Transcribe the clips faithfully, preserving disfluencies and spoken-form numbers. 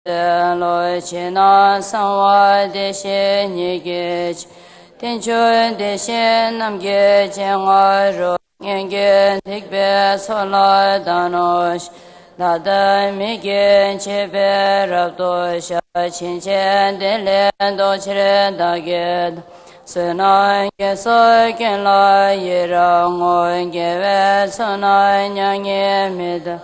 lo chi na samwa de she ni ge ten chun de she nam ge chen wa ro ngen ge tik be so la da no da da mi ge che be ra do sha chin chen de le do che da ge so na ge so ge la ye ra ngo ge ve so na nyang ye me da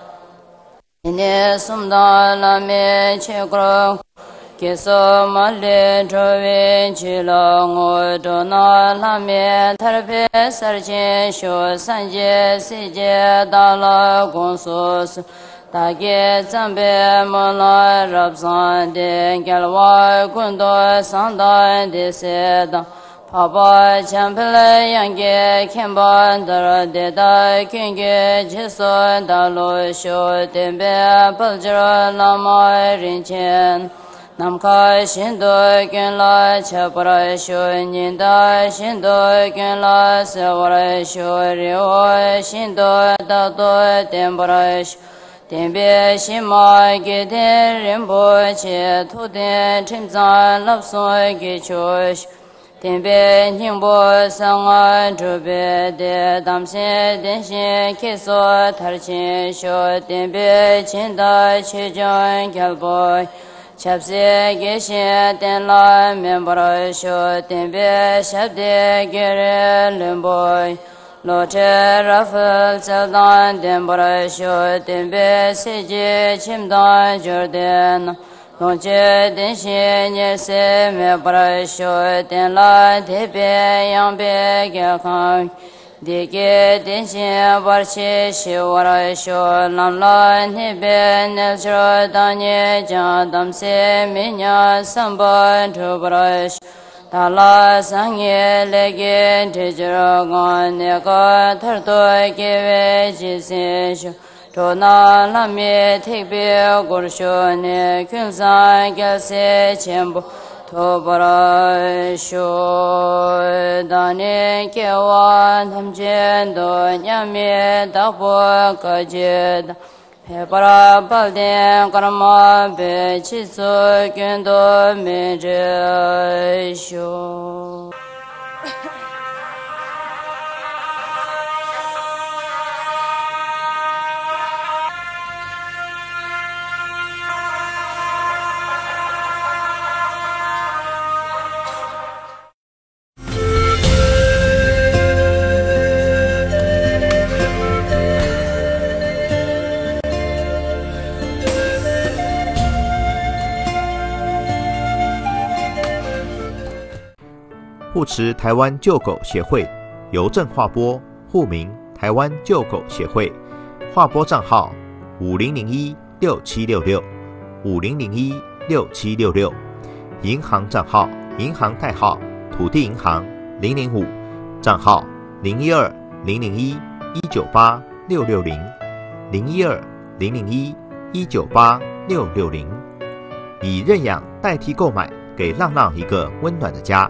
ne sum da la me che gro ke so ma le tro ve chi la ngo do na la me thar pe sar che sho san je si je da la gong so ta ge zang be mo la rab san de gyal wa gun do san da de se da pa ba chan pe le yang ge ken ba da de da ken ge je so da lo sho de be pa jra la ma rin chen nam ka shin do gen la cha pra sho nin da shin do gen la se wa sho ri o shin do da do den pra sho den be shin ma ge de ren bo che tu den chen zan lap so ge cho den be ning bo sang a zhu be de dam se den xin ke so tar chen sho den be chen da che jan gyal bo chap se ge she den la men bra sho den be shap de ge re len boy lo che ra fal cha dan den bra sho den be se je chim da jor den lo che den she ne se me bra sho den la de be yang be ge khang de ge den she bar che she war sho nam la ne be ne jro da ne ja dam se me nya sam ba thu bra ta la sang ye le ge de jro ga ne ga thar to ge ve ji se sho to na la me the be gor sho ne kyun sa ge se chen bo to bra sho da ne ke wa nam jen do nya me da bo ka je da he para pa de karma be chi so kyun do me je sho 护持台湾救狗协会邮政划拨户名台湾救狗协会，划拨账号五零零一六七六六五零零一六七六六，银行账号银行代号土地银行零零五，账号零一二零零一一九八六六零零一二零零一一九八六六零，以认养代替购买，给浪浪一个温暖的家。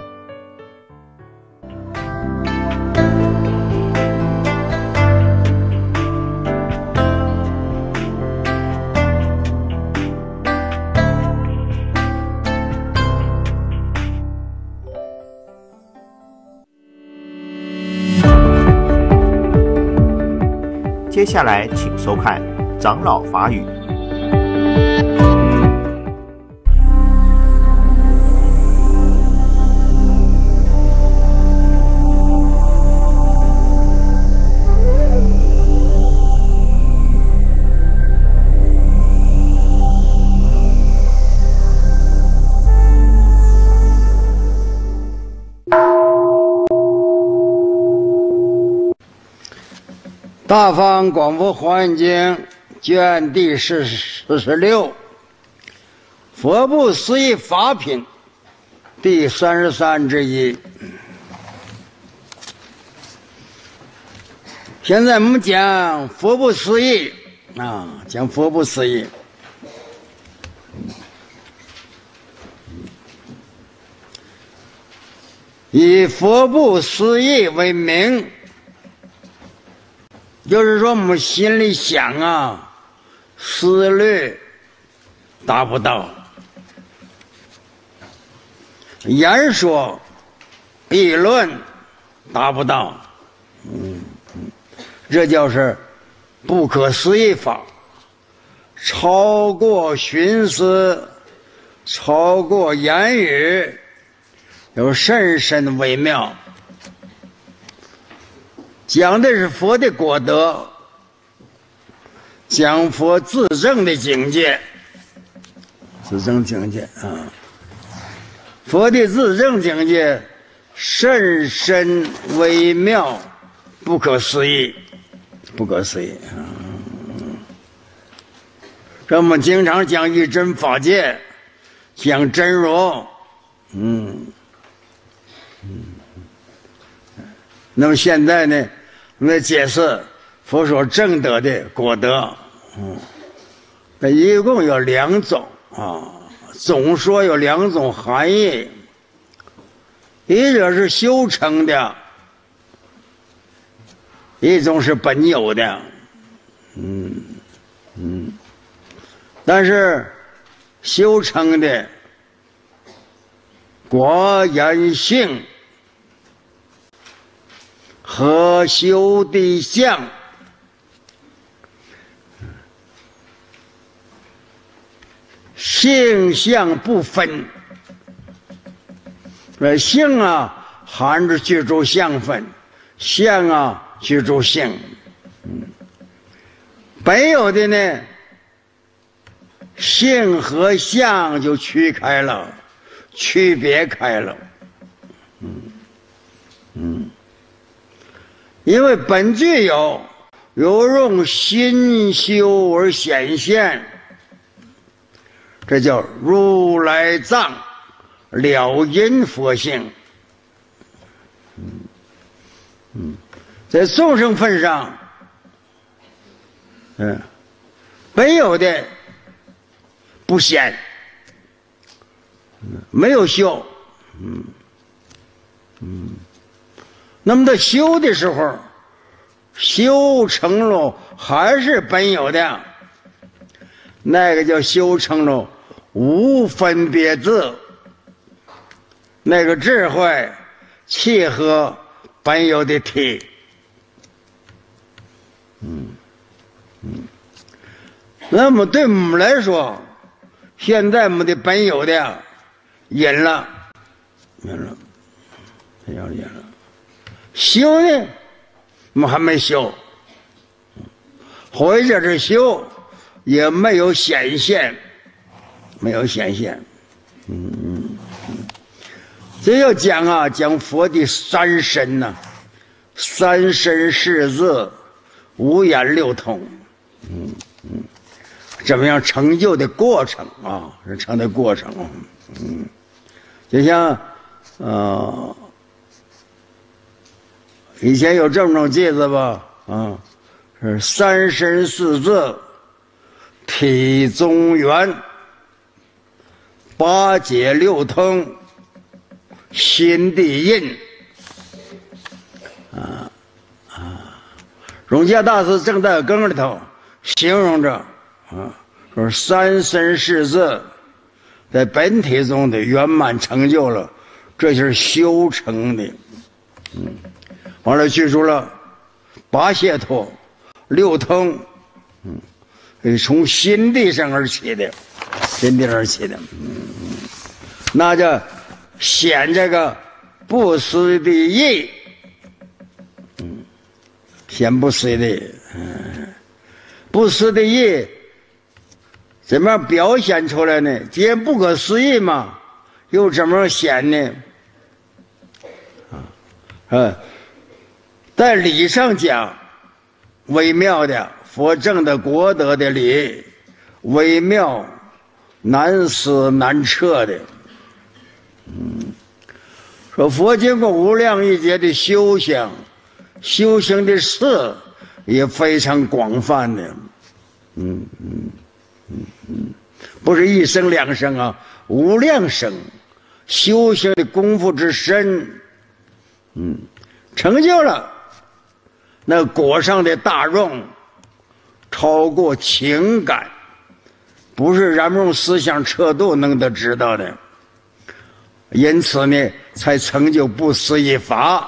接下来，请收看《长老法语》。 大方广佛华严经卷第四十六，佛不思议法品第三十三之一。现在我们讲佛不思议啊，讲佛不思议。以佛不思议为名，就是说我们心里想啊，思虑达不到；言说、议论达不到。嗯，这就是不可思议法，超过寻思，超过言语，有甚深微妙。讲的是佛的果德，讲佛自证的境界，自证境界啊，佛的自证境界甚深微妙，不可思议，不可思议啊！这我们经常讲一真法界，讲真如，嗯嗯。那么现在呢，我们解释佛所证得的果德，嗯，那一共有两种啊，总说有两种含义，一种是修成的，一种是本有的，嗯嗯，但是修成的果言性和修的相，性相不分。这性啊，含着具足相分；相啊，具足性。嗯，本有的呢，性和相就区开了，区别开了。嗯嗯。因为本具有，有用心修而显现，这叫如来藏了因佛性。嗯嗯，在众生份上，嗯，本有的不显，没有修，嗯嗯。那么在修的时候，修成了还是本有的，那个叫修成了无分别智，那个智慧契合本有的体。嗯嗯，那么对我们来说，现在我们的本有的隐了，隐了，要隐了。修呢，我们还没修，或者是修，也没有显现，没有显现。嗯嗯嗯，这要讲啊，讲佛的三身呐、啊，三身四字，五眼六通，嗯嗯，怎么样成就的过程啊？是成的过程，嗯，就像呃。以前有这么种句子吧，啊，是三身四字，体中圆，八解六通，心地印，啊啊！荣家大师正在羹里头形容着，啊，说三身四字在本体中的圆满成就了，这就是修成的，嗯。完了，记住了，八解脱、六通，嗯，从心地上而起的，心地而起的，嗯，那就显这个不思的意，嗯，显不思的意，嗯，不思的意怎么样表现出来呢？既然不可思议嘛，又怎么显呢？啊，啊。在理上讲，微妙的佛证的国德的理，微妙难思难测的。嗯，说佛经过无量一劫的修行，修行的事也非常广泛的。嗯嗯嗯嗯，不是一生两生啊，无量生，修行的功夫之深，嗯，成就了。那果上的大用超过情感， 不是咱们用思想彻度能得知道的。因此呢，才成就不思议法。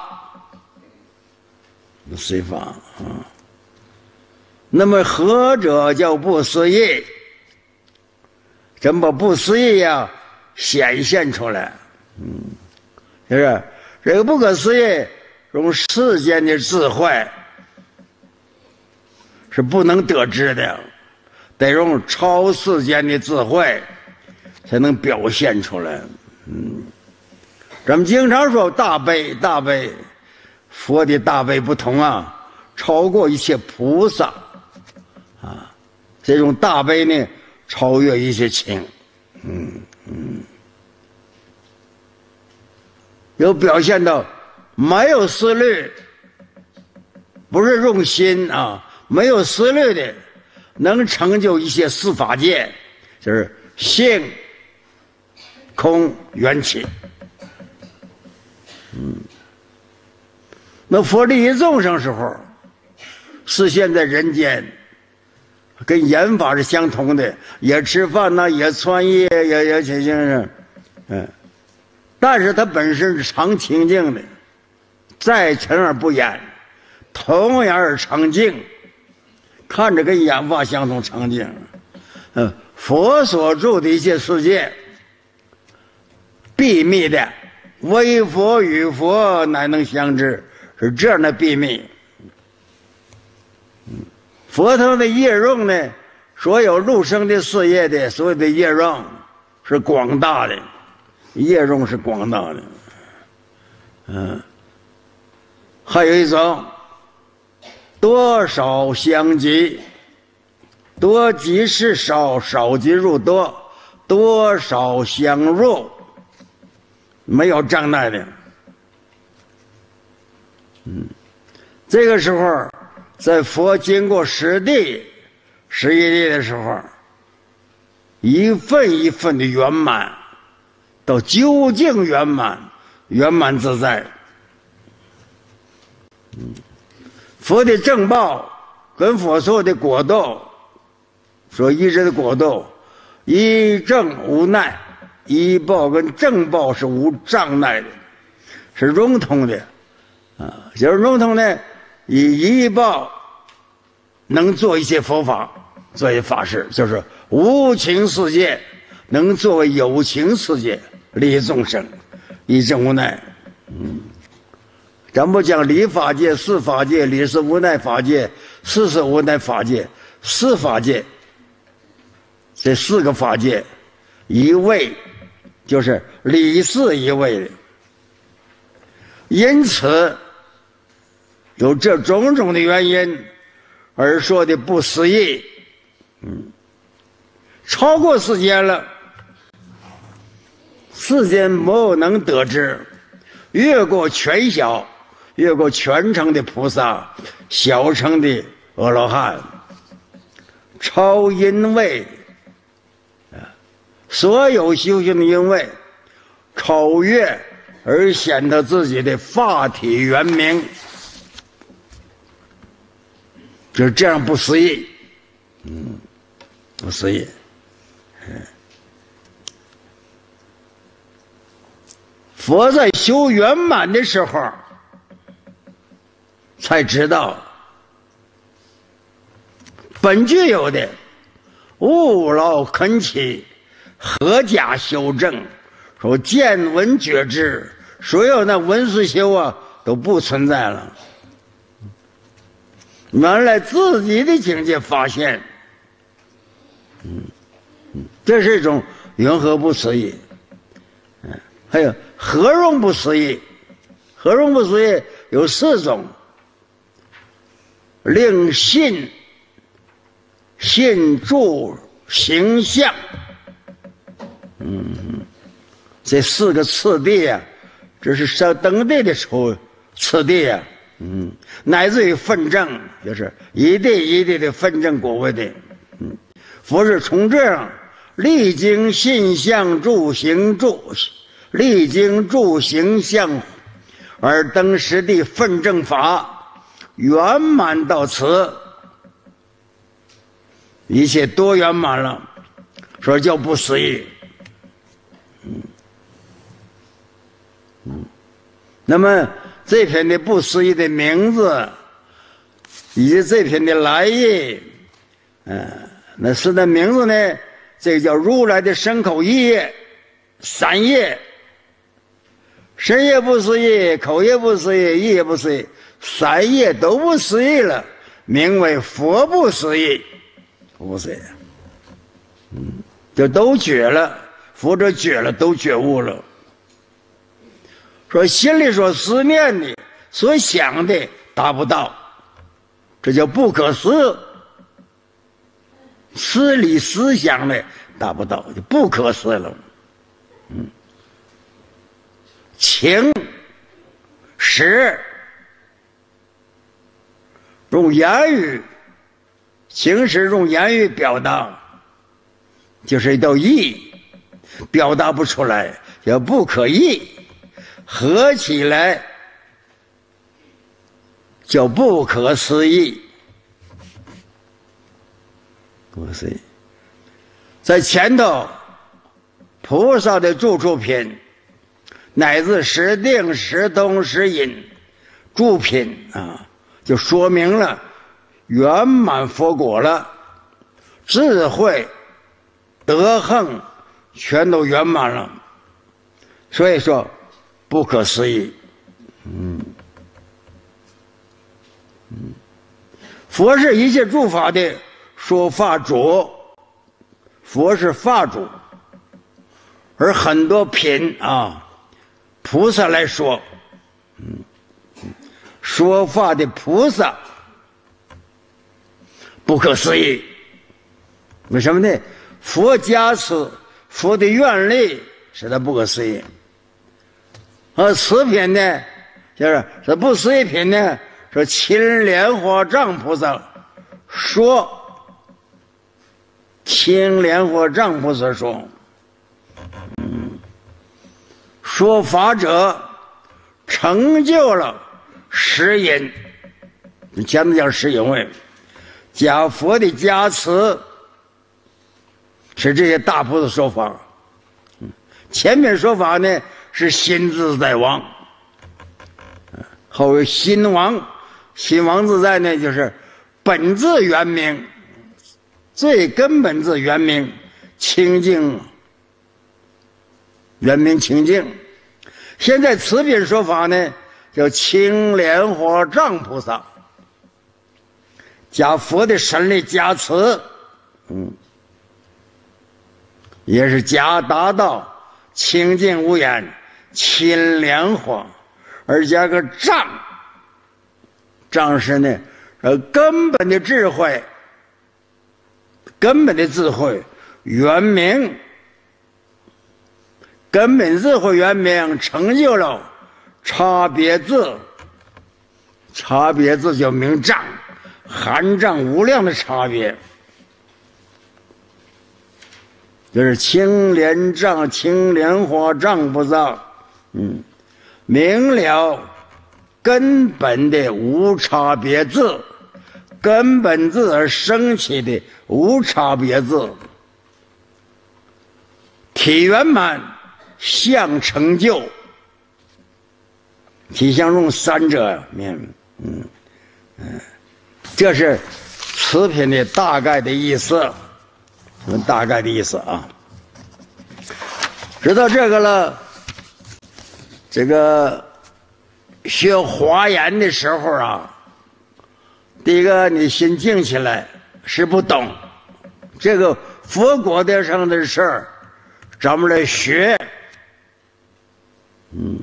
不思议法啊。那么何者叫不思议？怎么不思议呀显现出来？嗯，就是这个不可思议，用世间的智慧是不能得知的，得用超世间的智慧才能表现出来。嗯，咱们经常说大悲大悲，佛的大悲不同啊，超过一切菩萨啊，这种大悲呢超越一切情。嗯嗯，有表现到没有思虑，不是用心啊，没有思虑的能成就一切四法界，就是性空缘起。嗯，那佛利益众生时候是现在人间，跟言法是相同的，也吃饭呐、啊，也穿衣，也也起行是，嗯，但是他本身是常清净的，在尘而不染，同样而常净，看着跟言法相同常净。嗯，佛所住的一切世界，秘密的，唯佛与佛乃能相知，是这样的秘密。佛陀的业用呢，所有入生的事业的所有的业用是广大的，业用是广大的。嗯，还有一种多少相即，多即是少，少即入多，多少相入，没有障碍的。嗯，这个时候在佛经过十地十一地的时候，一份一份的圆满，到究竟圆满，圆满自在。嗯，佛的正报跟佛说的果斗，说一直的果斗，一正无奈，一报跟正报是无障碍的，是融通的啊，就是融通的。以一报能做一些佛法，做一些法事，就是无情世界能作为有情世界利益众生，一正无奈。嗯，咱不讲理法界、事法界、理是无奈法界、事是无奈法界、事法界，这四个法界，一位就是理事一位的，因此。有这种种的原因而说的不思议。嗯，超过世间了，世间不能得知，越过全小，越过全城的菩萨，小城的阿罗汉，超因位，所有修行的因位，超越而显得自己的法体圆明。就是这样不思议。嗯，不思议。嗯，佛在修圆满的时候才知道本具有的勿劳恳起，合家修正，说见闻觉知，所有那闻思修啊都不存在了。原来自己的境界发现，嗯，这是一种云何不思议。嗯，还有何容不思议？何容不思议有四种：令信、信住、形象。嗯，这四个次第啊，这是上等地的出次第啊。嗯，乃至于分证，就是一地一地的分证果位的。嗯，佛是从这样历经信相住行住，历经住行相而登实地分证法，圆满到此，一切多圆满了。 说叫不思议。嗯嗯，那么这篇的不思议的名字以及这篇的来意，嗯、呃，那是的名字呢，这个叫如来的身口意业三业，身业不思议，口业不思议，意业不思议，三业都不思议了，名为佛不思议。不思议，嗯，就都觉了，佛者觉了，都觉悟了。说心里所思念的、所想的达不到，这叫不可思。思理思想的达不到，就不可思了。嗯，情识用言语，情识用言语表达，就是一道意，表达不出来，叫不可议。合起来叫不可思议。不可思议，在前头菩萨的住处品乃至识定识通识隐住品啊，就说明了圆满佛果了，智慧德行全都圆满了，所以说不可思议。嗯嗯，佛是一切诸法的说法主，佛是法主，而很多品啊，菩萨来说，嗯，说法的菩萨不可思议。为什么呢？佛加持，佛的愿力使他不可思议。而此品呢，就是这不思议品呢，说青莲花藏菩萨说，青莲花藏菩萨说，嗯，说法者成就了十隐，前面讲十隐位，假佛的加持，是这些大菩萨说法。前面说法呢是心自在王，后有心王，心王自在呢就是本自圆明，最根本自圆明清净，圆明清净。现在此品说法呢叫青莲花藏菩萨，加佛的神力加持，嗯，也是加达到清净无眼青莲花，而加个藏，藏是呢呃根本的智慧，根本的智慧圆明，根本智慧圆明成就了差别字，差别字叫明藏，含藏无量的差别，就是青莲藏青莲花藏菩萨，嗯，明了根本的无差别字，根本字而生起的无差别字，体圆满相成就，体相用三者面，嗯嗯，这是此品的大概的意思，大概的意思啊。知道这个了，这个学华严的时候啊，第一个你心静起来，是不懂这个佛果的上的事儿，咱们来学，嗯，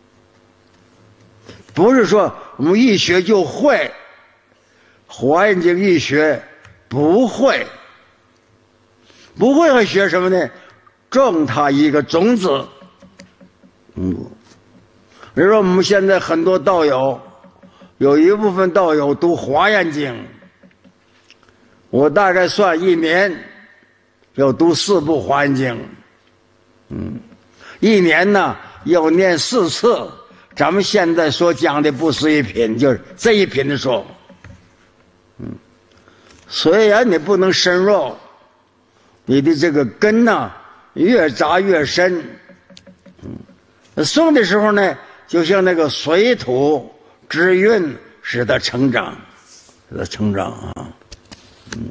不是说我们一学就会，华严经一学不会，不会还学什么呢？种它一个种子。嗯，比如说我们现在很多道友，有一部分道友读华严经，我大概算一年要读四部华严经，嗯，一年呢要念四次咱们现在所讲的不是一品，就是这一品的说，嗯，虽然你不能深入， 你的这个根呐、啊、越扎越深。嗯，送的时候呢，就像那个水土之运，使它成长，使它成长啊。嗯，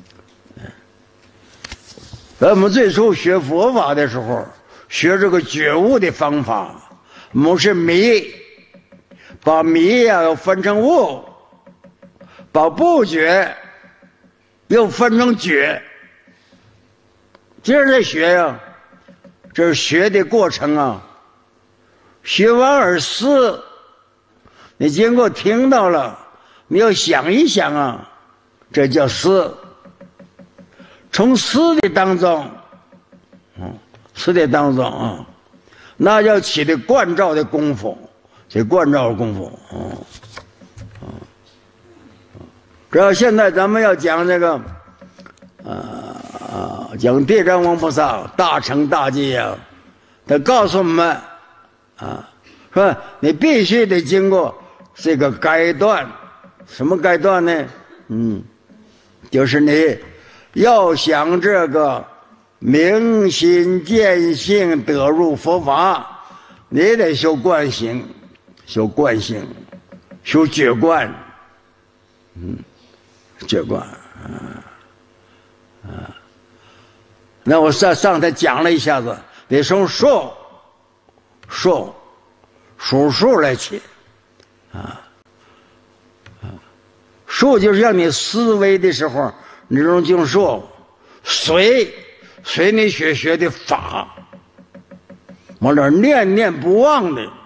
咱们最初学佛法的时候，学这个觉悟的方法，我们是迷，把迷呀、啊、又分成悟，把不觉又分成觉。接着再学呀、啊，这是学的过程啊。学完而思，你经过听到了，你要想一想啊，这叫思。从思的当中，嗯，思的当中啊，那要起的观照的功夫，这观照的功夫，嗯，嗯，只要现在咱们要讲这个，呃。啊，讲地藏王菩萨大乘大寂呀，他告诉我们啊，说你必须得经过这个阶段，什么阶段呢？嗯，就是你要想这个明心见性得入佛法，你得修观行，修观行，修觉观，嗯，觉观啊啊。那我上上台讲了一下子，得从数数数数来起，啊啊，数就是让你思维的时候，你用经数，随随你学学的法，往这念念不忘的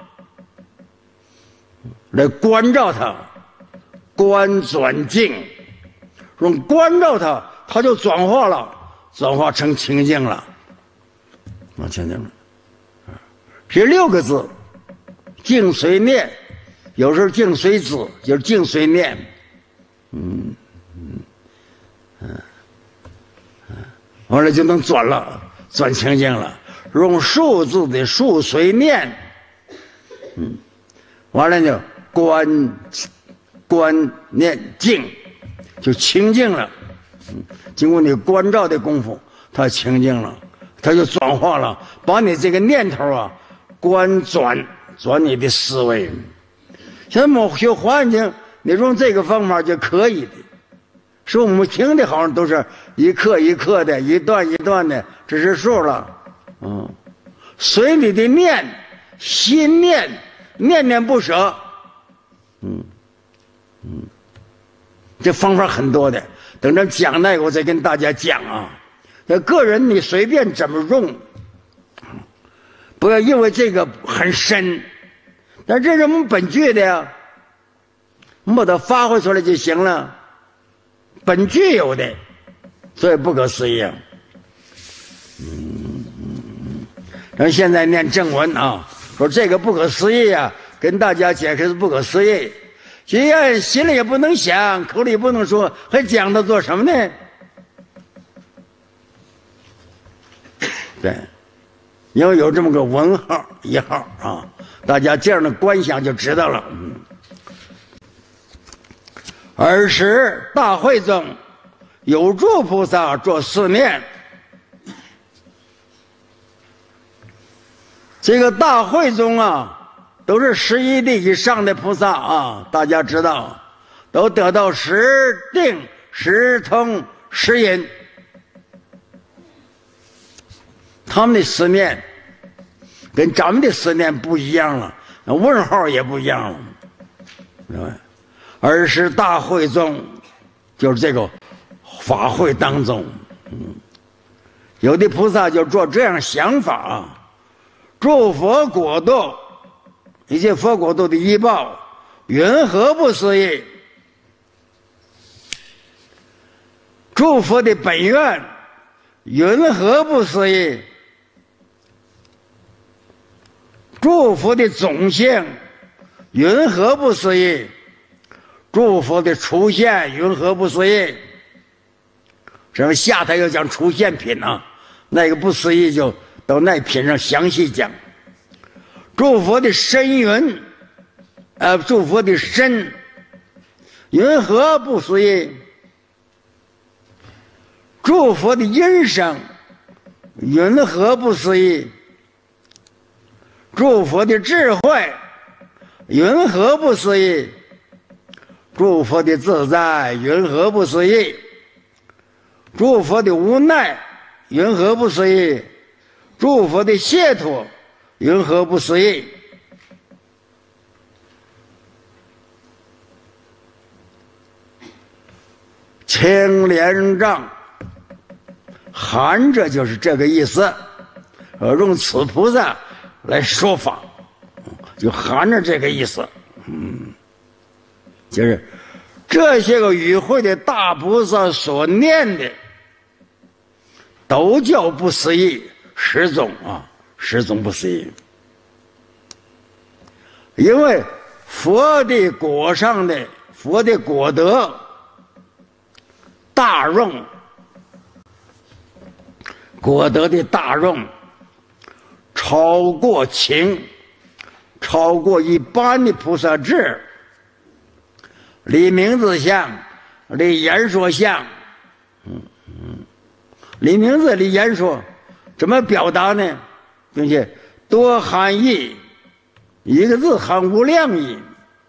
来关照它，观转境，用关照它，它就转化了。转化成清净了，啊，清净了，这六个字，境随念，有时候境随止，就是境随念，嗯嗯嗯嗯，完了就能转了，转清净了。用数字的数随念，嗯，完了就观观念境，就清净了。嗯，经过你关照的功夫，它清净了，它就转化了，把你这个念头啊，关转转你的思维。现在我们学华严经，你用这个方法就可以的。是我们听的好像都是一刻一刻的，一段一段的，这是数了。嗯，随你的念，心念，念念不舍。嗯嗯，这方法很多的。等着讲那个，我再跟大家讲啊。那个人你随便怎么用，不要因为这个很深，但这是我们本具的呀，我们把它发挥出来就行了，本具有的，所以不可思议啊。嗯，然后现在念正文啊，说这个不可思议啊，跟大家解释是不可思议。既然心里也不能想，口里也不能说，还讲它做什么呢？对，因为有这么个文号一号啊，大家这样的观想就知道了。嗯，尔时大会中有诸菩萨作四念，这个大会中啊。都是十一地以上的菩萨啊，大家知道，都得到十定、十通、十隐。他们的思念跟咱们的思念不一样了，问号也不一样了，对吧？而是大会中，就是这个法会当中，嗯，有的菩萨就做这样想法啊，诸佛果度。一切佛国度的依报，云何不思议？诸佛的本愿，云何不思议？诸佛的种性，云何不思议？诸佛的出现，云何不思议？这么下台要讲出现品啊，那个不思议就到那品上详细讲。诸佛的身云，呃，诸佛的身，云何不思议？ 诸佛的音声云何不思议？诸佛的智慧云何不思议？诸佛的自在云何不思议？诸佛的无奈云何不思议？诸佛的解脱云何不思议？青莲藏含着就是这个意思，呃，用此菩萨来说法，就含着这个意思。嗯，就是这些个与会的大菩萨所念的，都叫不思议，十种啊，十种不思议。因为佛的果上的佛的果德大用，果德的大用超过情，超过一般的菩萨智，离名字相，离言说相。嗯嗯，离名字离言说怎么表达呢？并且多含义，一个字含无量义。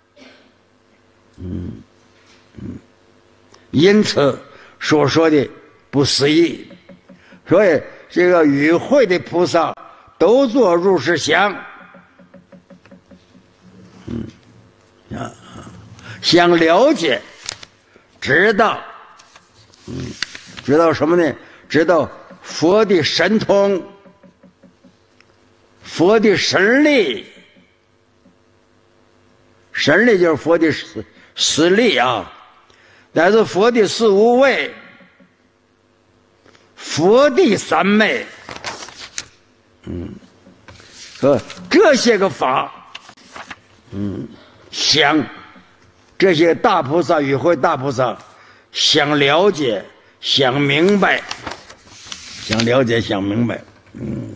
嗯嗯，因此所说的不思议。所以这个与会的菩萨都做入世想，嗯啊，想了解，知道，嗯，知道什么呢？知道佛的神通，佛的神力，神力就是佛的实实力啊，但是佛的四无畏，佛的三昧，嗯，说这些个法，嗯，想这些大菩萨与会大菩萨想了解，想明白，想了解，想明白，嗯。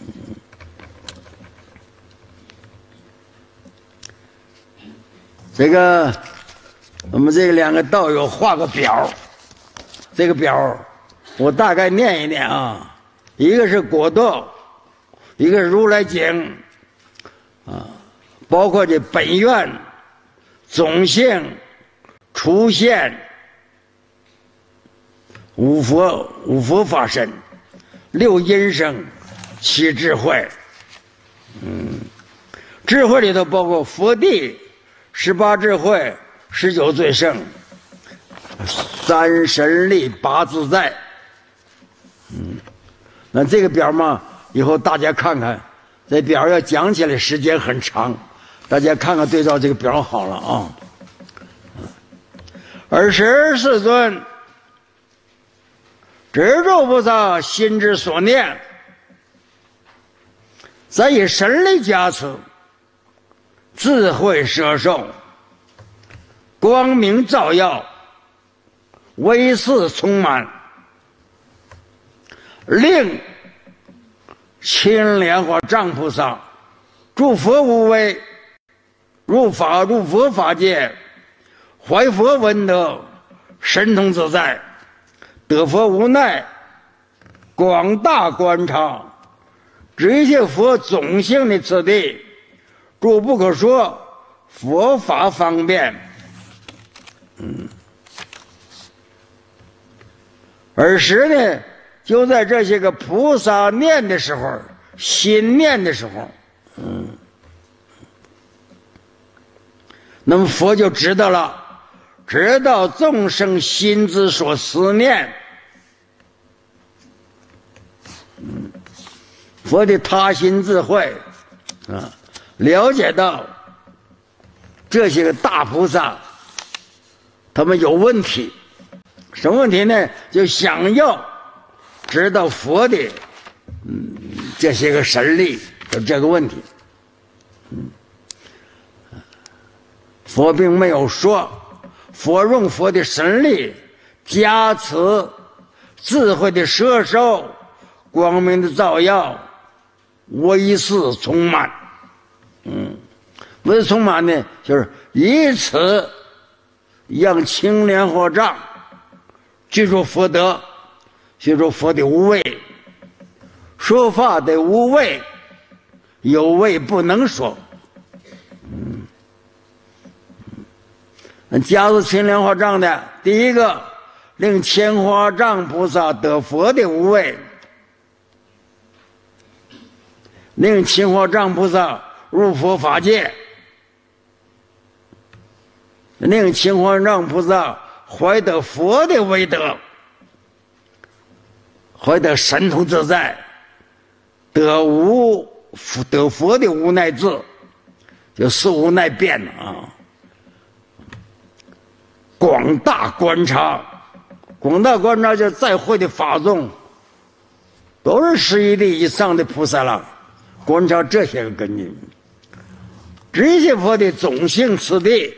这个我们这个两个道友画个表，这个表我大概念一念啊，一个是果道，一个是如来经啊，包括这本愿、总性、出现、五佛、五佛法身、六因声、七智慧。嗯，智慧里头包括佛地、十八智慧、十九最胜、三神力、八自在。嗯，那这个表嘛，以后大家看看，这表要讲起来时间很长，大家看看对照这个表好了啊。尔时世尊执著菩萨心之所念，再以神力加持，智慧摄受，光明照耀，威势充满，令青莲花藏菩萨诸佛无畏，入法入佛法界，怀佛闻得，神通自在，得佛无奈，广大观察，知一切佛种性的次第，诸不可说，佛法方便。嗯，尔时呢，就在这些个菩萨念的时候，心念的时候，嗯，那么佛就知道了，知道众生心之所思念。嗯，佛的他心智慧啊，了解到这些个大菩萨他们有问题，什么问题呢？就想要知道佛的嗯这些个神力，有这个问题。嗯，佛并没有说，佛用佛的神力加持，智慧的摄受，光明的照耀，威势充满。嗯，威势充满呢，就是以此让青莲花藏具足福德， 所以说佛的无畏，说法得无畏，有畏不能说。嗯，家是青莲花藏的，第一个令千花藏菩萨得佛的无畏，令青花藏菩萨入佛法界，令青花藏菩萨怀得佛的威德，怀得神通自在，得无得佛的无奈智，就四无奈变了啊！广大观察，广大观察就在会的法众，都是十一地以上的菩萨了。观察这些个根据，这些佛的种性次第，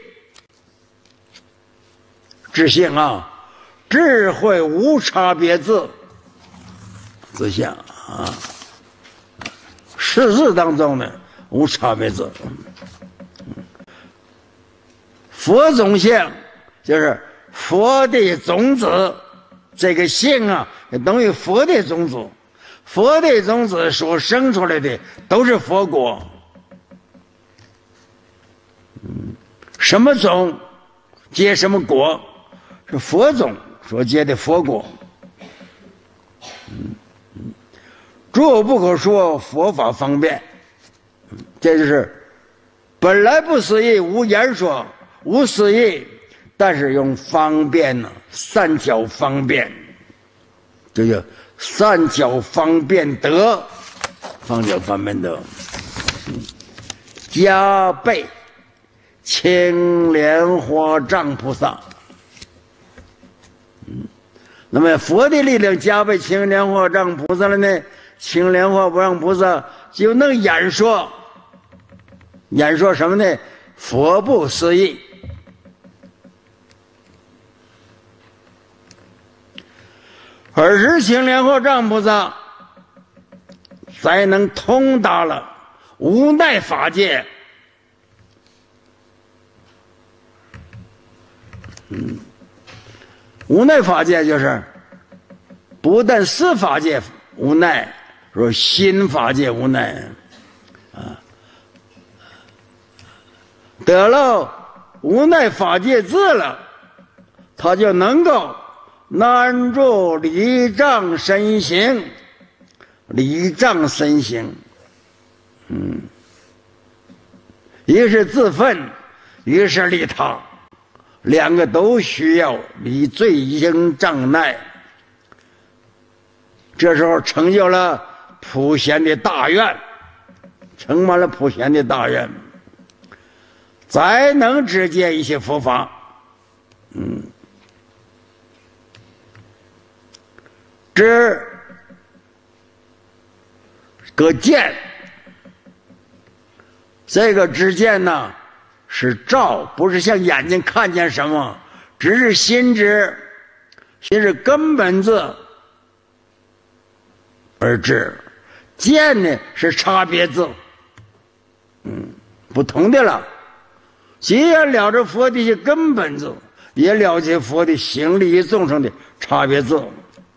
智性啊，智慧无差别字，自相啊，识字当中呢无差别字。佛种性就是佛的种子，这个性啊，也等于佛的种子。佛的种子所生出来的都是佛果。什么种结什么果，是佛种所结的佛果。诸不可说，佛法方便。这就是本来不思议，无言说，无思议，但是用方便呢，善巧方便，这叫善巧方便德，方巧方便德，加倍青莲花藏菩萨。那么佛的力量加倍青莲花藏菩萨了呢？青莲花藏菩萨就能演说，演说什么呢？佛不思议。尔时青莲花藏菩萨才能通达了无奈法界。嗯，无奈法界就是不但四法界无奈，说心法界无奈啊，得了无奈法界字了，他就能够难住离障身行，离障身行，嗯，一是自奋，一是利他，两个都需要离罪行障碍。这时候成就了普贤的大愿，承满了普贤的大愿，才能直接一些佛法。嗯。知个见，这个知见呢是照，不是像眼睛看见什么，只是心知，心是根本字而知，见呢是差别字，嗯，不同的了。既然了知佛的一些根本字，也了解佛的行利益众生的差别字。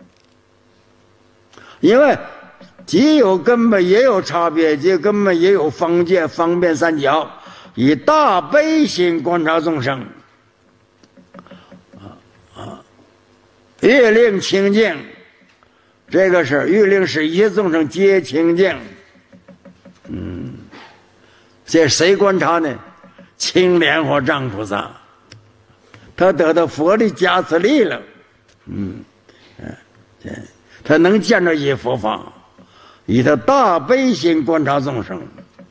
因为既有根本也有差别，既有根本也有方见方便三角，以大悲心观察众生，啊啊，欲令清净，这个是欲令使一切众生皆清净。嗯，这谁观察呢？青莲花藏菩萨，他得到佛的加持力了。嗯，嗯，对。他能见着一些佛法，以他大悲心观察众生。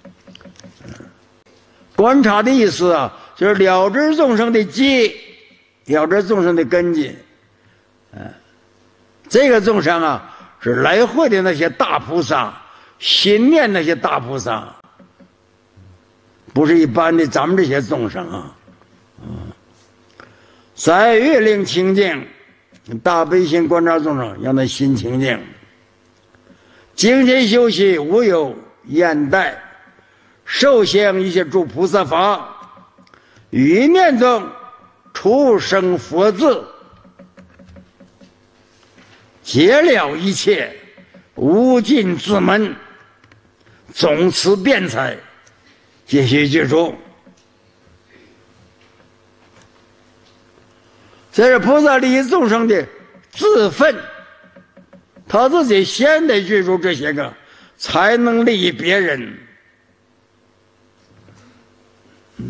观察的意思啊，就是了知众生的基，了知众生的根基。嗯，这个众生啊，是来会的那些大菩萨，心念那些大菩萨，不是一般的咱们这些众生啊。嗯，在欲令清净。大悲心观察众生，让他心清净，精进修习，无有厌怠，受享一切诸菩萨法，于念中出生佛字， 解了一切，无尽自门，总持辩才，皆须具足。这是菩萨利益众生的自奋，他自己先得具足这些个，才能利益别人。嗯，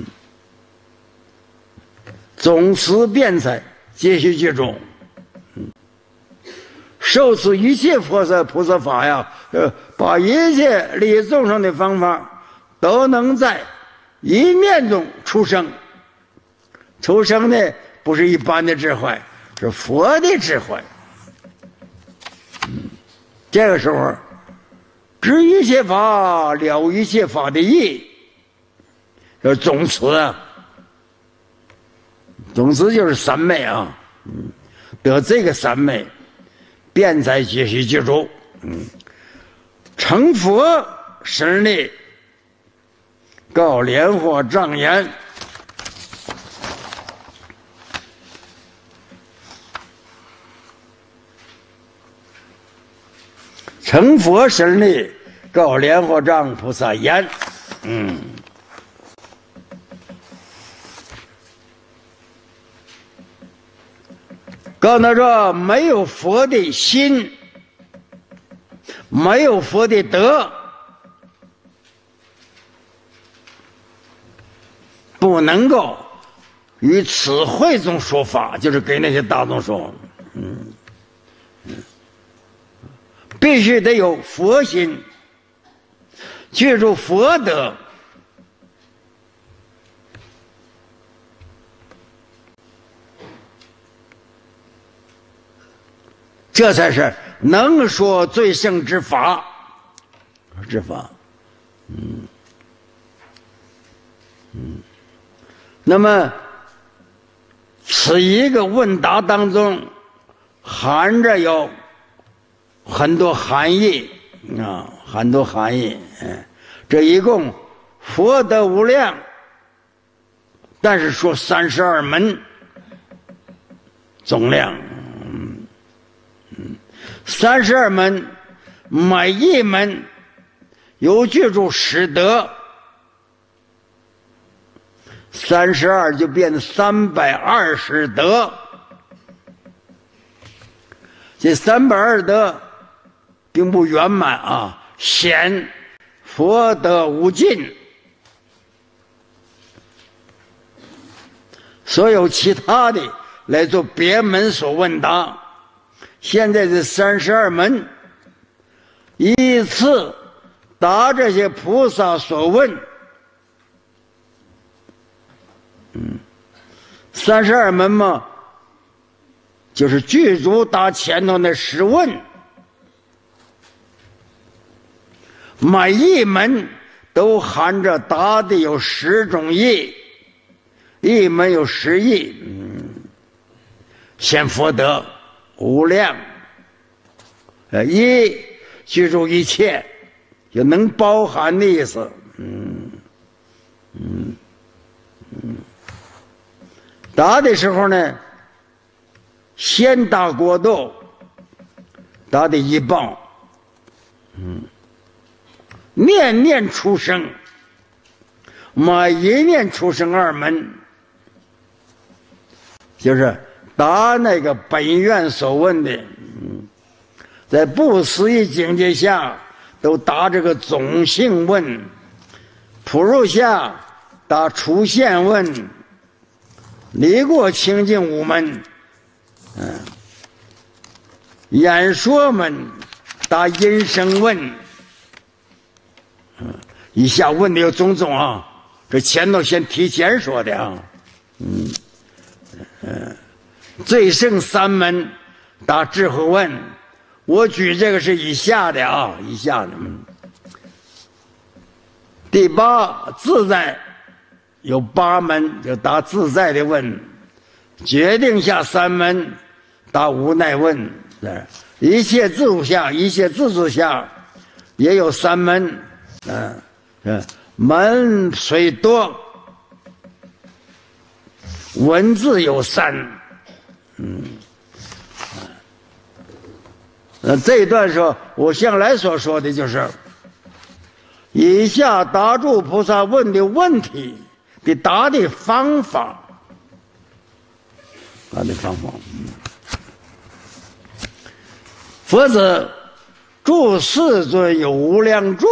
总持辩才，皆须具足。嗯，受持一切菩萨菩萨法呀，呃，把一切利益众生的方法，都能在一念中出生。出生的不是一般的智慧，是佛的智慧。嗯，这个时候，知一切法，了一切法的义，叫总持啊。总之就是三昧啊，嗯，得这个三昧，辩才皆须具足，嗯，成佛神力，告莲花障言，成佛神力，告莲花藏菩萨言，嗯。告诉他说，没有佛的心，没有佛的德，不能够于此会中说法，就是给那些大众说，嗯，必须得有佛心，具足佛德。这才是能说最胜之法，之法，嗯嗯。那么，此一个问答当中，含着有很多含义啊，很多含义。嗯，这一共佛德无量，但是说三十二门总量。三十二门，每一门有具足十德，三十二就变成三百二十德。这三百二十德并不圆满啊，显佛德无尽。所有其他的来做别门所问答。现在这三十二门，依次答这些菩萨所问。嗯，三十二门嘛，就是具足答前头那十问，每一门都含着答的有十种义，一门有十义。嗯，显佛德无量，呃，一具足一切，就能包含的意思。嗯嗯嗯，答的时候呢，先答国度，答的一报，嗯，念念出生，每一念出生二门，就是答那个本愿所问的，嗯，在不思议境界下都答这个总性问，普入下答出现问，离过清净五门，嗯，演说门答音声问，嗯，以下问的有种种啊，这前头先提前说的啊，嗯嗯。最胜三门答智慧问，我举这个是以下的啊，以下的。嗯，第八自在有八门，就答自在的问，决定下三门答无奈问，一切自主下一切自主下也有三门，嗯嗯，门虽多，文字有三。嗯， 呃，这一段说，我向来所说的就是，以下答诸菩萨问的问题的答的方法，答的方法。佛子，诸世尊有无量诸，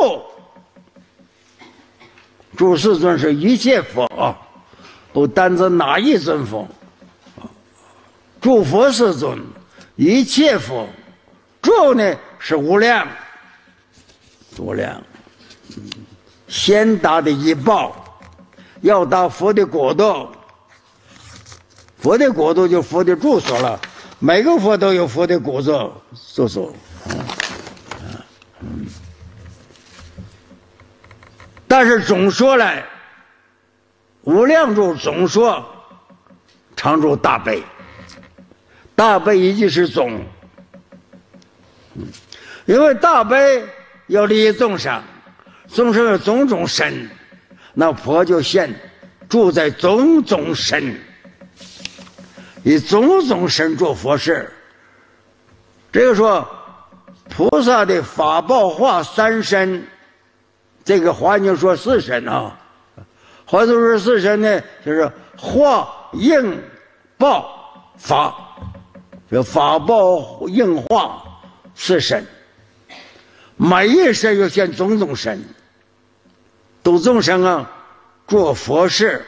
诸世尊是一切佛啊，不单指哪一尊佛。诸佛世尊，一切佛。诸呢是无量，无量。先达的一报，要到佛的国度，佛的国度就佛的住所了。每个佛都有佛的国度住所。但是总说来，无量住总说常住大悲，大悲一句是总。因为大悲要利益众生，众生有种种身，那佛就现住在种种身，以种种身做佛事。这个说菩萨的法报化三身，这个换句说四身啊，换句说四身呢，就是化应报法，就法报应化四身。每一身又现种种身，度众生啊，做佛事，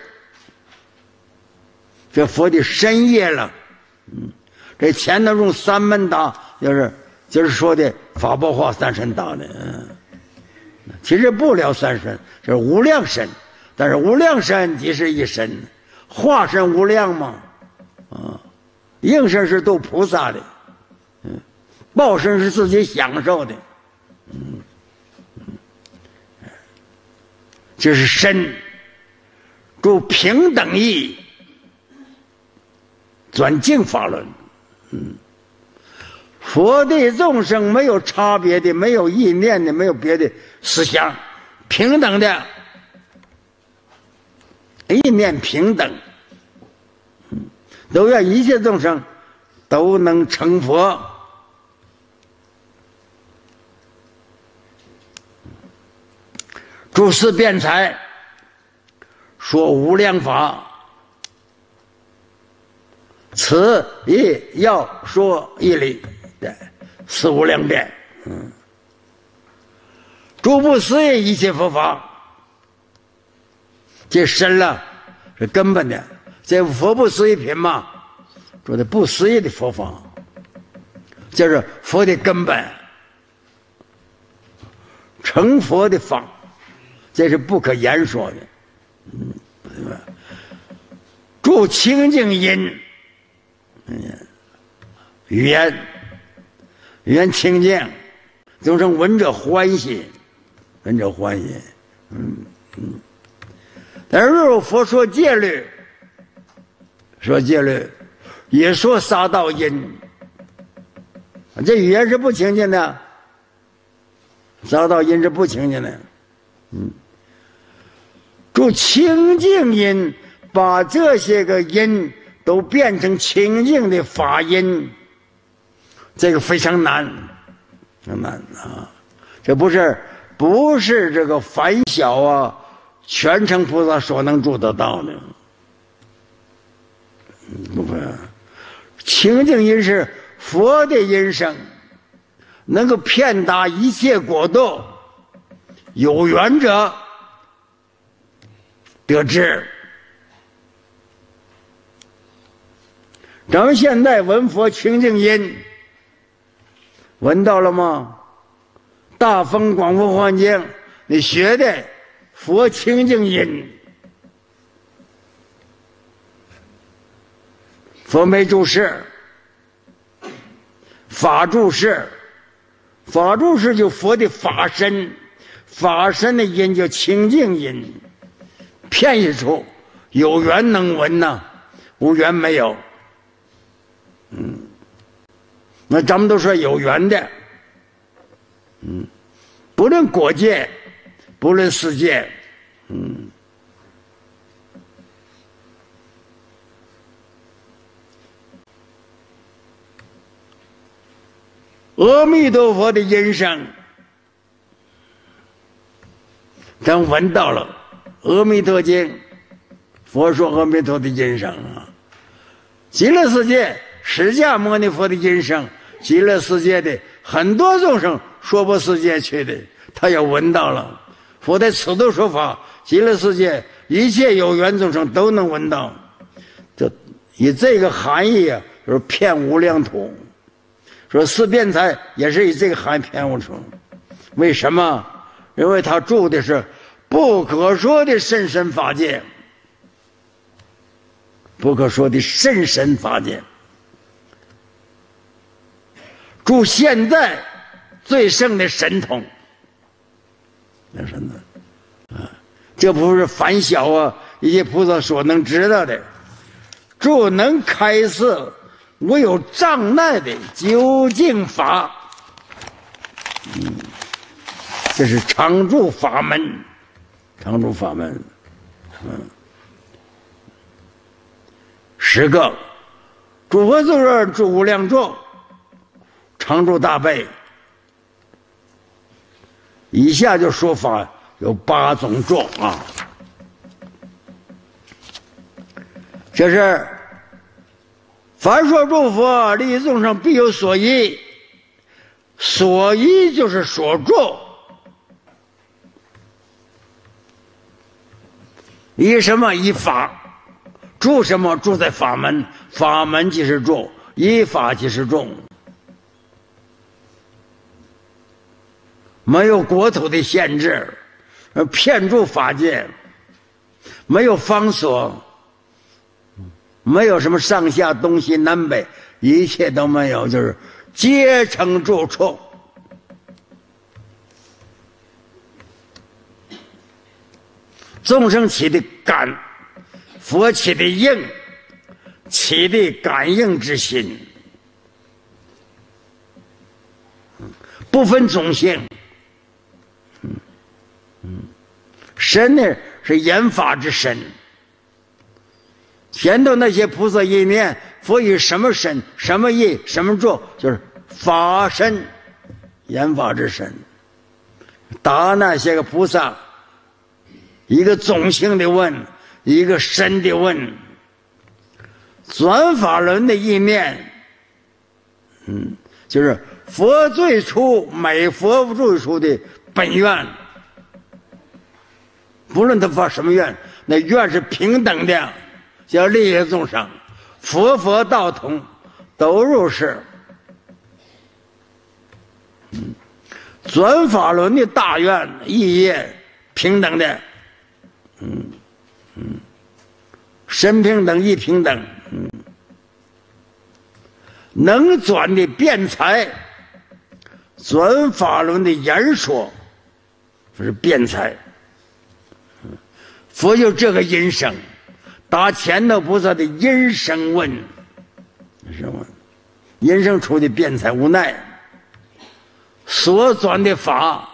这佛的身业了。嗯，这前头用三门打，就是就是说的法报化三身打的。嗯，其实不了三身，就是无量身，但是无量身即是一身，化身无量嘛。啊，应身是度菩萨的，嗯，报身是自己享受的。嗯，这是身，主平等义，转净法轮。嗯，佛对众生没有差别的，没有意念的，没有别的思想，平等的，意念平等。嗯，都愿一切众生都能成佛。诸事辩才，说无量法，此亦要说义理，对，是无量辩。嗯，诸不思议一切佛法，这深了是根本的，这佛不思议品嘛，说的不思议的佛法，就是佛的根本，成佛的法。这是不可言说的。嗯，对吧？助清净音，嗯，语言，语言清净，众生闻者欢喜，闻者欢喜。嗯嗯。但是若佛说戒律，说戒律，也说杀盗淫，这语言是不清净的，杀盗淫是不清净的。嗯。助清净音，把这些个音都变成清净的法音，这个非常难，很难啊！这不是不是这个凡小啊，全成菩萨所能做得到的。不会，清净音是佛的音声，能够遍达一切国度，有缘者得知。咱们现在闻佛清净音，闻到了吗？大风广佛幻境，你学的佛清净音，佛没注释，法注释，法注释就佛的法身，法身的音叫清净音。片一处有缘能闻呐，无缘没有。嗯，那咱们都说有缘的，嗯，不论国界，不论世界，嗯， 阿弥陀佛的音声，等闻到了《阿弥陀经》，佛说阿弥陀的音声啊，极乐世界释迦牟尼佛的音声，极乐世界的很多众生娑婆世界去的，他也闻到了。佛在此度说法，极乐世界一切有缘众生都能闻到。这以这个含义啊，就是遍无量土。说四辩才也是以这个含义遍无土。为什么？因为他住的是不可说的甚深法界，不可说的甚深法界，住现在最胜的神通。那什么啊？这不是凡小啊一些菩萨所能知道的，住能开示无有障碍的究竟法。嗯，这是常住法门，常住法门。嗯，十个诸佛作愿住无量众，常住大悲。以下就说法有八种众啊，这是凡说诸佛利益众生必有所依，所依就是所住，依什么？依法。住什么？住在法门，法门即是住，依法即是众。没有国土的限制，遍住法界，没有方所，没有什么上下东西南北，一切都没有，就是皆成住处。众生起的感，佛起的应，起的感应之心，不分种姓。神呢是言法之神，前头那些菩萨一念佛以什么身、什么意、什么住，就是法身，言法之神。答那些个菩萨一个总性的问，一个深的问，转法轮的意念，嗯，就是佛最初每佛最初的本愿。不论他发什么愿，那愿是平等的，叫利益众生，佛佛道同，都入世。嗯，转法轮的大愿意业平等的，嗯嗯，身平等意平等，嗯，能转的辩才，转法轮的言说，这是辩才。佛就这个音声，答前头菩萨的音声问，什么？音声出的辩才无奈，所转的法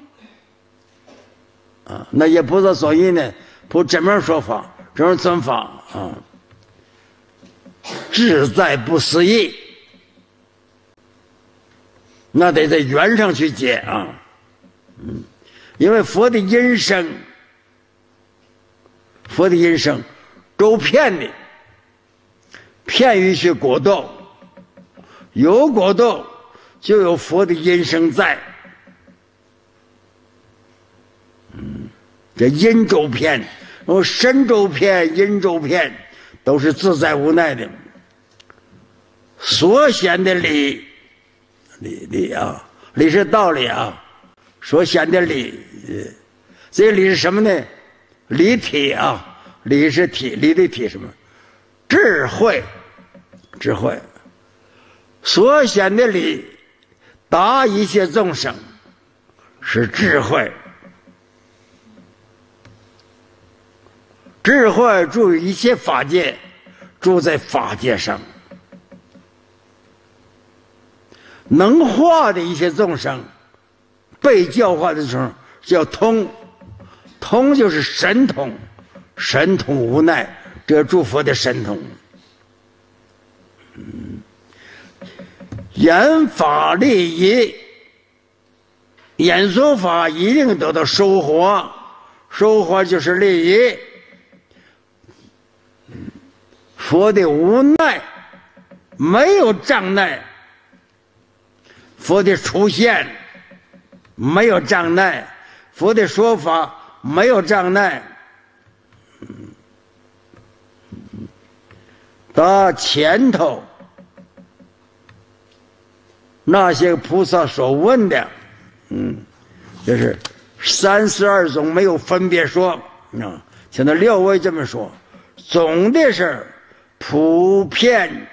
啊，那些菩萨所依呢，不怎么说法，怎么转法啊？志在不思议，那得在缘上去解啊。嗯，因为佛的音声。佛的音声周遍的，遍于去果道，有果道就有佛的音声在。嗯，这音周遍，然后身周遍，音周遍，都是自在无奈的。所显的理，理理啊，理是道理啊，所显的理，这理是什么呢？理体啊，理是体，理的体什么？智慧，智慧。所显的理，达一切众生，是智慧。智慧住于一切法界，住在法界上，能化的一切众生，被教化的众生叫通。通就是神通，神通无奈，这诸佛的神通。嗯， 言法利益，演说法一定得到收获，收获就是利益。佛的无奈没有障碍，佛的出现没有障碍，佛的说法没有障碍。到前头那些菩萨所问的，嗯，就是三十二种没有分别说啊。现在六位这么说，总的是普遍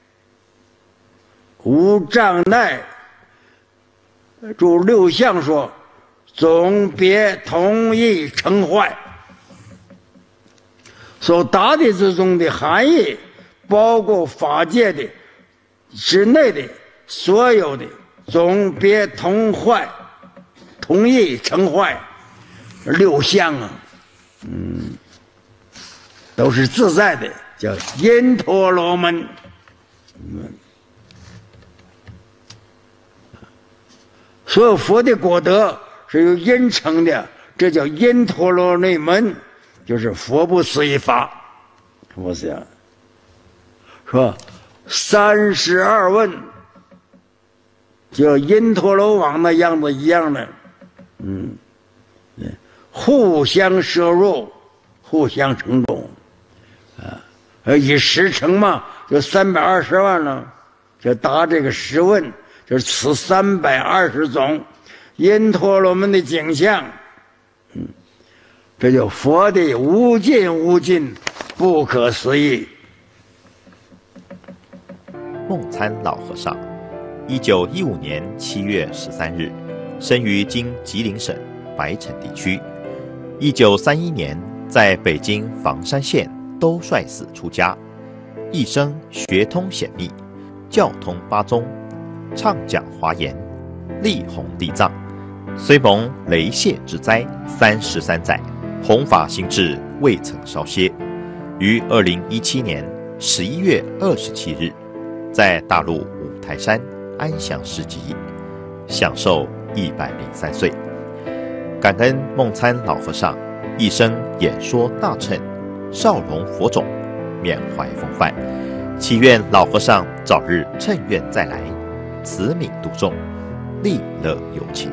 无障碍。注六项说，总别同意成坏。所答的之中的含义，包括法界的之内的所有的总别同坏，同意成坏，六项啊，嗯，都是自在的，叫因陀罗门。嗯，所有佛的果德是由因成的，这叫因陀罗内门，就是佛不思议法。我想说三十二问就因陀罗网那样子一样的，嗯，互相摄入，互相成功啊，以十乘嘛，就三百二十万了，就答这个十问，就是此三百二十种因陀罗门的景象。嗯，这就佛的无尽无尽，不可思议。 梦参老和尚，一九一五年七月十三日，生于今吉林省白城地区。一九三一年在北京房山县兜率寺出家，一生学通显密，教通八宗，畅讲华严，力弘地藏。虽蒙雷泄之灾三十三载，弘法心志未曾稍歇。于二零一七年十一月二十七日，在大陆五台山安详示寂，享寿一百零三岁。感恩梦参老和尚一生演说大乘，少龙佛种，缅怀风范，祈愿老和尚早日乘愿再来，慈悯度众，利乐有情。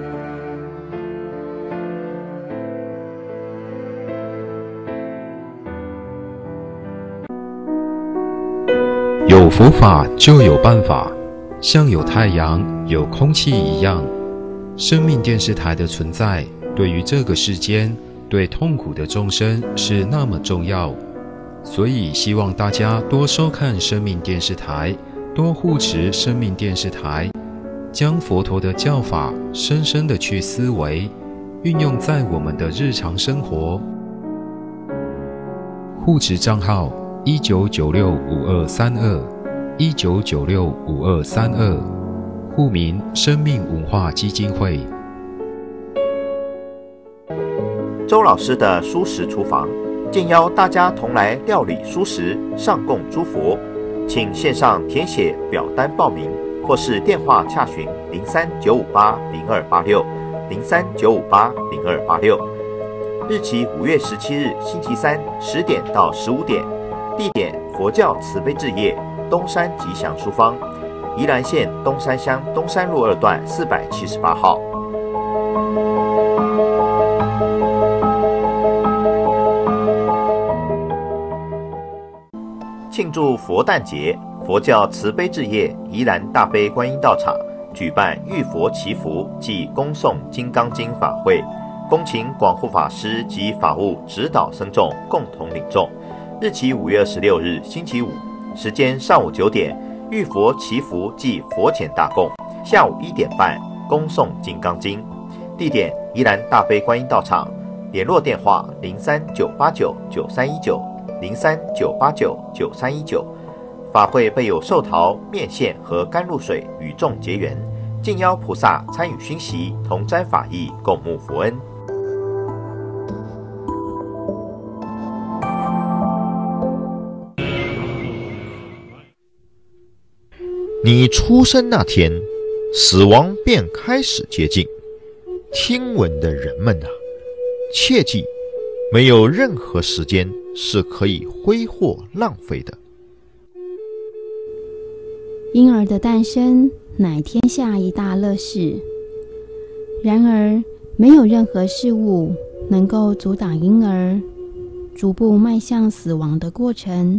有佛法就有办法，像有太阳、有空气一样。生命电视台的存在，对于这个世间、对痛苦的众生是那么重要，所以希望大家多收看生命电视台，多护持生命电视台，将佛陀的教法深深的去思维，运用在我们的日常生活。护持账号一九九六五二三二，一九九六五二三二，户名生命文化基金会。 周老师的蔬食厨房，敬邀大家同来料理蔬食，上供诸佛。请线上填写表单报名，或是电话洽询零三九五八零二八六零三九五八零二八六。日期五月十七日星期三十点到十五点。地点佛教慈悲置业东山吉祥书坊，宜兰县东山乡东山路二段四百七十八号。庆祝佛诞节，佛教慈悲置业宜兰大悲观音道场举办浴佛祈福暨恭诵金刚经法会，恭请广护法师及法务指导僧众共同领众。日期五月二十六日星期五，时间上午九点浴佛祈福暨佛前大供，下午一点半恭诵金刚经。地点宜兰大悲观音道场，联络电话零三九八九九三一九零三九八九九三一九。法会备有寿桃、面线和甘露水与众结缘，敬邀菩萨参与熏习，同沾法益，共沐佛恩。 你出生那天，死亡便开始接近。听闻的人们啊，切记，没有任何时间是可以挥霍浪费的。 婴儿的诞生乃天下一大乐事，然而没有任何事物能够阻挡婴儿逐步迈向死亡的过程。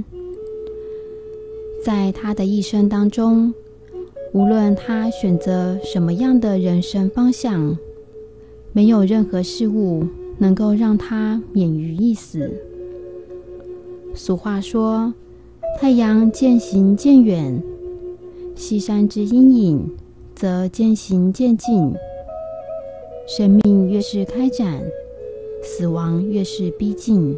在他的一生当中，无论他选择什么样的人生方向，没有任何事物能够让他免于一死。俗话说，太阳渐行渐远，西山之阴影则渐行渐近。生命越是开展，死亡越是逼近。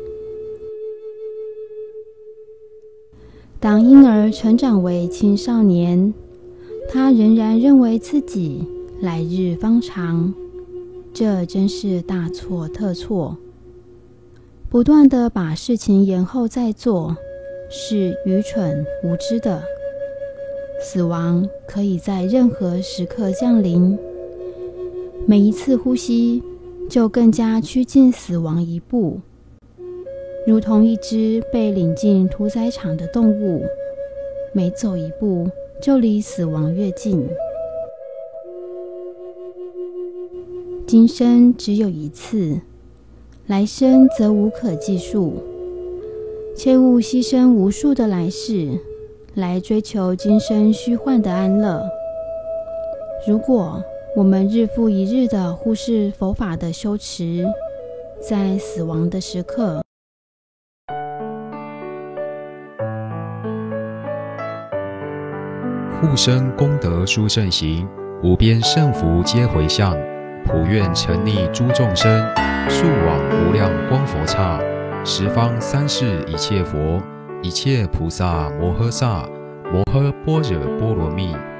当婴儿成长为青少年，他仍然认为自己来日方长，这真是大错特错。不断地把事情延后再做，是愚蠢无知的。死亡可以在任何时刻降临，每一次呼吸就更加趋近死亡一步，如同一只被领进屠宰场的动物，每走一步就离死亡越近。今生只有一次，来生则无可计数，切勿牺牲无数的来世来追求今生虚幻的安乐。如果我们日复一日地忽视佛法的修持，在死亡的时刻， 护生功德殊胜行，无边胜福皆回向，普愿沉溺诸众生，速往无量光佛刹，十方三世一切佛，一切菩萨摩诃萨，摩诃般若波罗蜜。